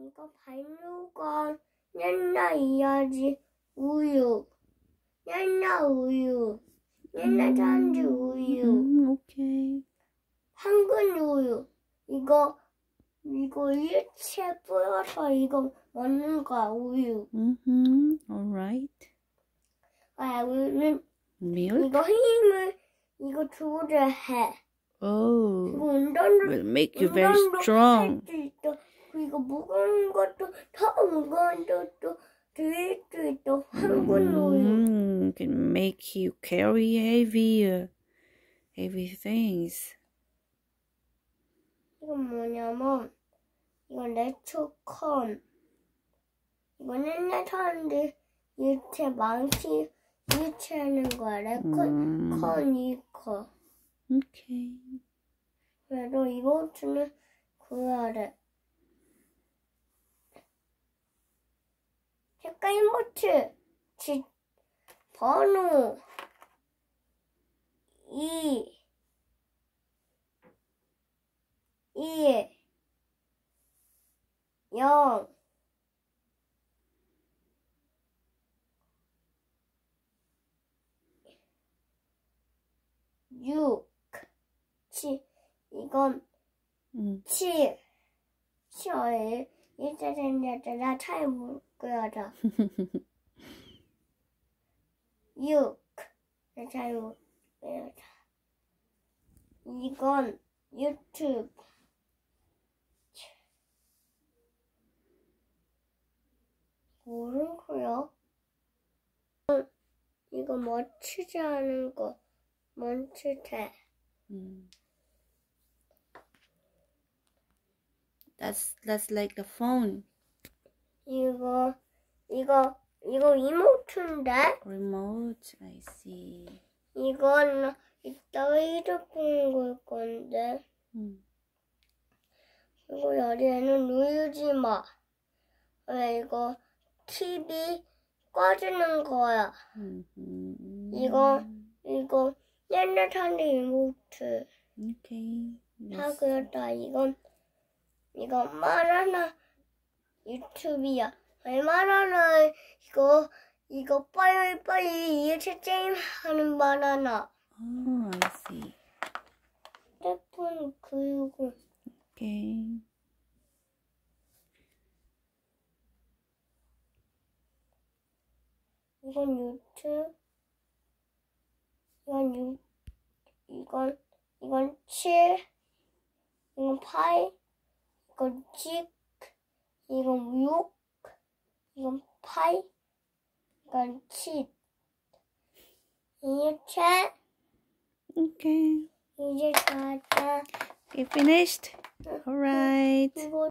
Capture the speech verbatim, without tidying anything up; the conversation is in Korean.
이거 발효가 옛날 이야기 우유. 옛날 우유. 옛날 잔디 우유. 음, 오케이. 황금 우유. 이거 이거 일체 뿌려서 이거 먹는 거야 우유. Mm-hmm. Alright. 아, 우유는 Milk? 이거 힘을 이거 조절해. Oh. 이거 운동도 Will make you very 운동도 strong. 할 수 있어. 그리고 무거운 것도 더 무거운 것도 들을 수 있어. 황금 우유. Mm, can make you carry heavier, heavy things. 이건 뭐냐면 이건 레초콘. 이건 옛날 사람들 일체 망치 일체하는 거야. 레콘 콘 이거. Okay. 그래도 이모트는 구해야 돼. 색깔 이모트 지 번호 이 일 영 육 칠 이건 Mm. 칠 칠 일자 된자잖아. 잘 묶어야죠. 육 잘 묶어야죠. 이건 유튜브. 모르는 거야? 이거 멋지지 않은 거 멈추대. Mm. That's that's like the phone 이거 이거 이거 이모트인데 remote. I see. 이건 이따가 잃어버린 걸 건데. Mm. 그리고 여기에는 누르지 마. 왜 이거 티비 꺼주는 거야. Mm-hmm. 이거 이거 옛날 사람들 이모트. Okay. 다 Yes. 그렇다. 이건 이건 바나나 유튜브야. 바나나 이거 이거 빨리 빨리 이렇게 게임 하는 바나나. Oh, I see. 휴대폰 그리고 Okay. 이건 유튜브. 이건 유 이건 이건 칠. 이건 팔. 이건 육. 이건 육. 이건 팔. 이건 칠. 이렇게 Okay. 이제 다 다. Okay, finished. All right. 이거